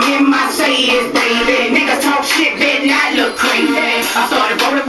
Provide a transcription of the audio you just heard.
in my Mercedes, baby. Niggas talk shit, better not look crazy. I started rolling